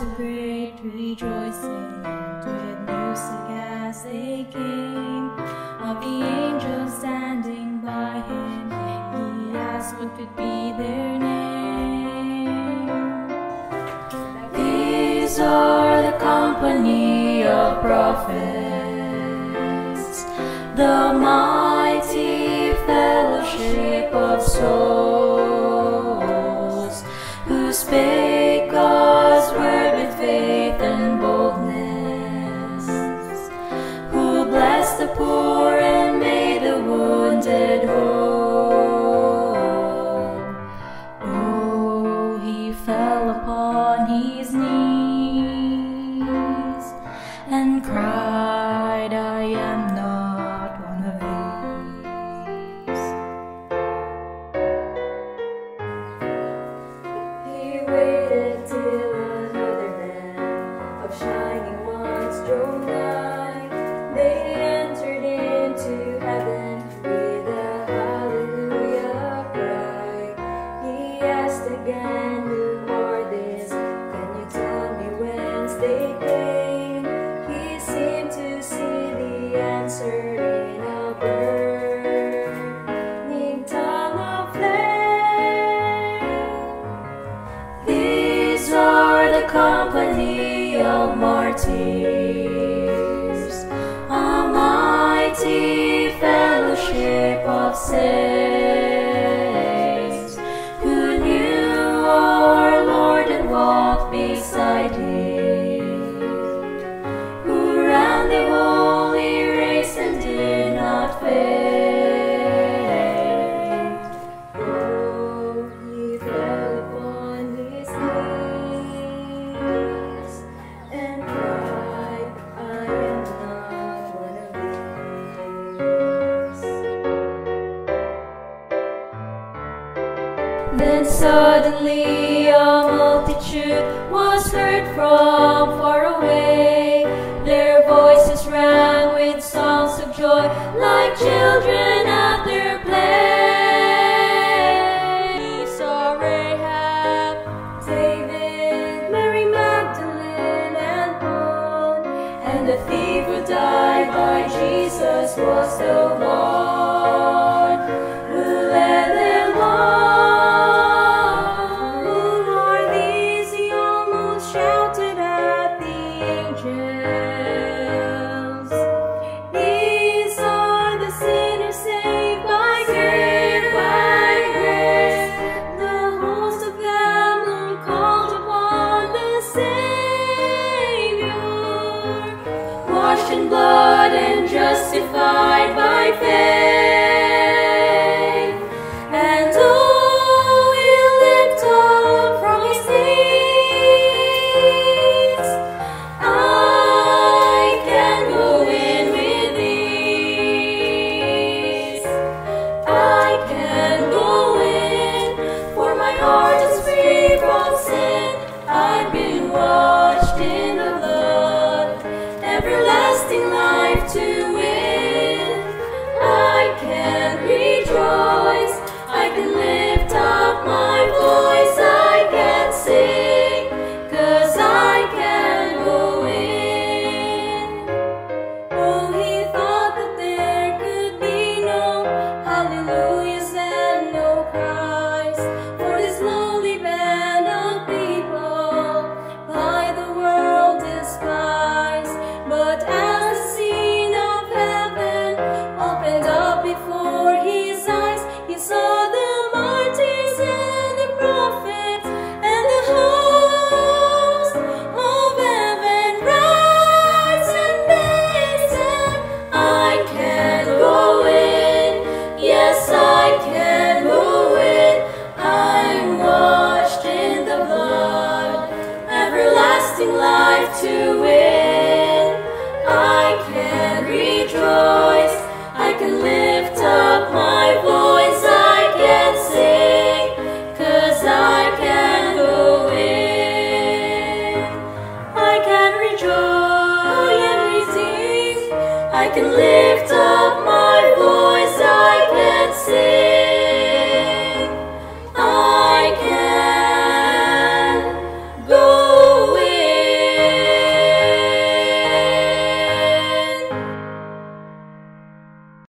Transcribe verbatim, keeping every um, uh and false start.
of great rejoicing, with music as they came, of the angels standing by him. He asked what could be their name. These are the company of prophets, the mighty fellowship of souls, who spake God's word with faith and boldness, who blessed the poor and made the wounded whole. Oh, he fell upon his knees and cried, I am not one of these. He waited till another band of shining ones drew nigh. They entered into heaven with a hallelujah cry. He asked again, who are these? Can you tell me whence they came? He seemed to see the answer in a burning tongue of flame. These are the company of martyrs, a mighty fellowship of saints, who knew our Lord and walked beside him, who ran the holy race and did not faint. Oh, he fell upon his knees and cried, I am not one of these. Then suddenly a multitude was heard from far away. Their voices rang with songs of joy, like children at their play. He saw Rahab, David, Mary Magdalene, and Paul, and the thief who died by Jesus was the one who led them on. Who are these? He almost shouted at the angels. These are the sinners saved by grace, by grace. The host of them who called upon the Savior, washed in blood and justified by faith. And oh, we lift up from his knees. I can go in with ease. I can go in, for my heart is free from sin. I've been washed in the blood, everlasting life to win. I can rejoice, I can lift up my voice, I can sing, 'cause I can go in. Oh, he thought that there could be no hallelujahs and no cries for this lowly band of people, by the world despised. But as the scene of heaven opened up before his eyes, he saw the martyrs and the prophets and the host of heaven rise and they said, I can go in, yes I can go in. I'm washed in the blood, everlasting life to win. I can rejoice, I can lift up my voice, I can sing, 'cause I can go in. I can rejoice, I can receive, I can lift up